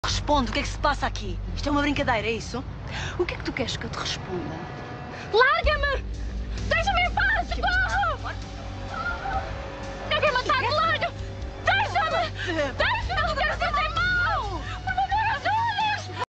Responde, o que é que se passa aqui? Isto é uma brincadeira, é isso? O que é que tu queres que eu te responda? Larga-me! Deixa-me em paz! Socorro! Quer matar-me? Larga! Deixa-me!